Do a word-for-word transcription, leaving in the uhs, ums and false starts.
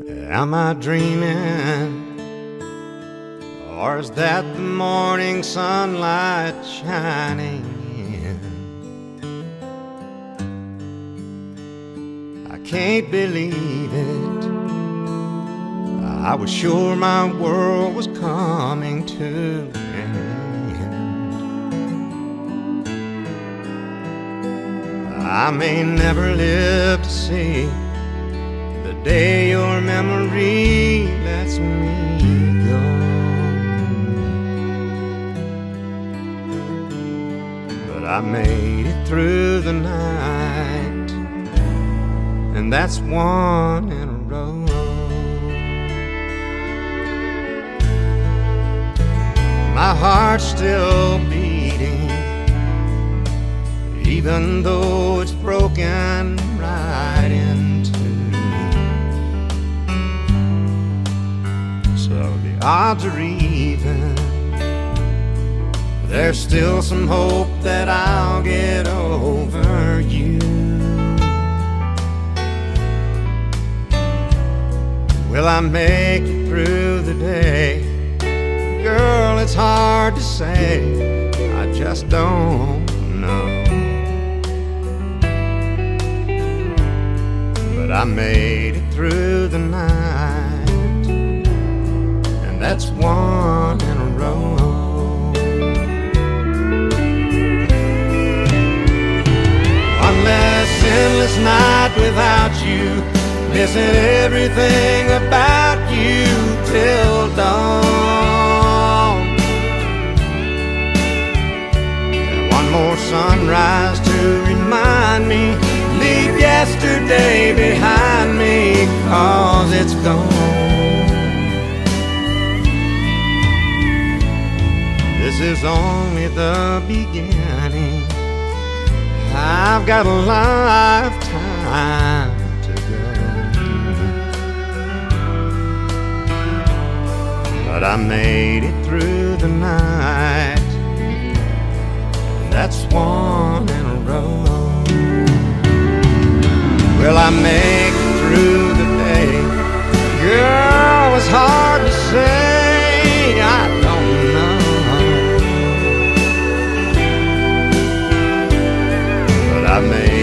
Am I dreaming, or is that the morning sunlight shining in? I can't believe it. I was sure my world was coming to an end. I may never live to see the day your memory lets me go, but I made it through the night, and that's one in a row. My heart's still beating, even though it's broken right in two. So the odds are even. There's still some hope that I'll get over you. Will I make it through the day? Girl, it's hard to say, I just don't know. But I made it through the night, and that's one in a row. One less endless night without you, missing everything about you till dawn. More sunrise to remind me, leave yesterday behind me, 'cause it's gone. This is only the beginning. I've got a lifetime to go, but I made it through the night. That's one in a row. Will I make it through the day? Girl, it's hard to say, I don't know. But I made